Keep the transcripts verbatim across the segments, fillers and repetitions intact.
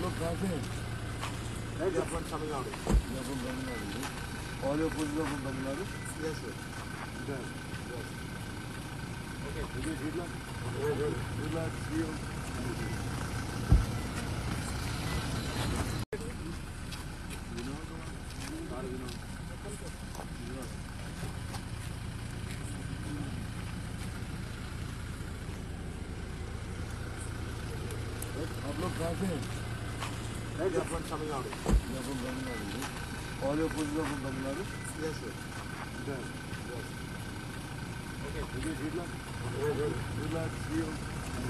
लोग कहाँ से हैं? Right, you're from Tamil Nadu. You're from Tamil Nadu. All your food are from Tamil Nadu? Yes, sir. Yes. Yes. Okay. Good luck. Good luck. Good luck. See you. आप लोग कहाँ से हैं? Right, you're from Tamil Nadu. You're from Tamil Nadu. All your food are from Tamil Nadu? Yes, sir. Yes. Yes. Okay. Good luck. Good luck. See you.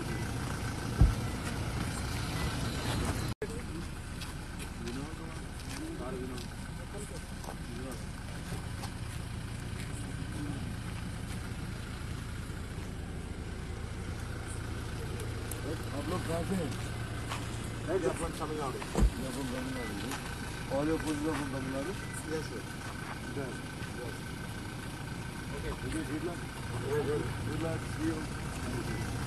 आप लोग कहाँ से हैं? Right, you're from Tamil Nadu. You're from Tamil Nadu. All your food are from Tamil Nadu? Yes, sir. Yes. Yes. Okay. Good luck. Good luck. See you.